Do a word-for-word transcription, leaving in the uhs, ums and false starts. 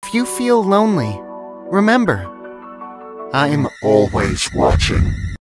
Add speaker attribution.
Speaker 1: If you feel lonely, remember, I'm always watching.